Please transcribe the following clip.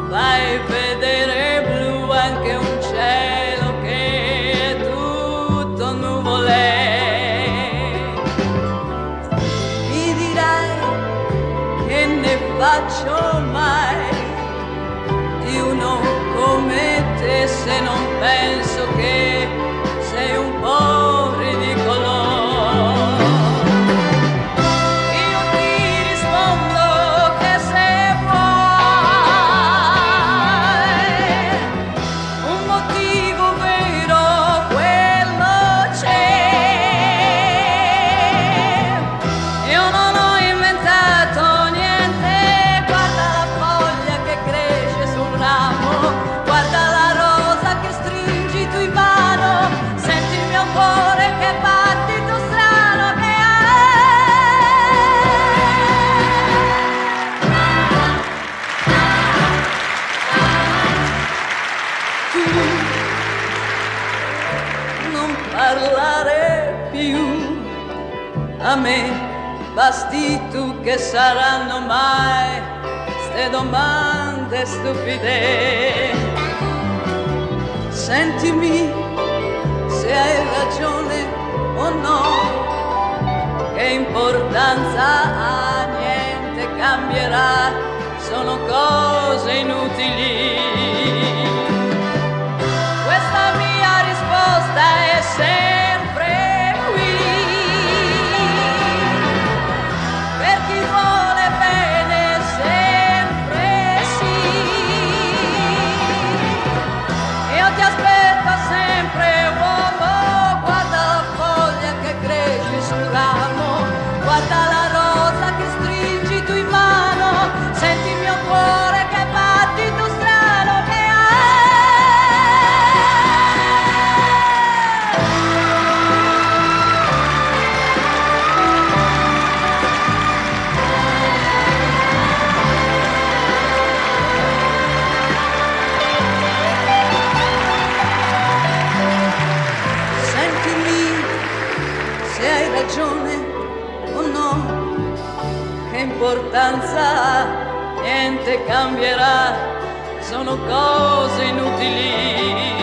fai vedere blu anche un cielo che è tutto nuvole. Mi dirai che ne faccio mai di uno come te se non penso che sei un po' ridicolo. Io ti rispondo che se vuoi un motivo vero quello c'è. Io non ho inventato niente, guarda la foglia che cresce sul ramo, guarda la rosa che stringi tu in mano, senti il mio cuore che battito strano che ha. Tu non parlare più, a me basti tu, che saranno mai ste domande stupide. Sentimi se hai ragione o no, che importanza ha, niente cambierà, sono cose inutili. Questa mia risposta è sempre qui, per chi vuole bene sempre sì. Io ti aspetto sempre, uomo, guarda la foglia che cresce sul ramo, guarda la rosa che stringi tu in mano, senti il mio cuore che battito strano che ha. Sentimi se hai ragione o no, che importanza ha, niente cambierà, sono cose inutili.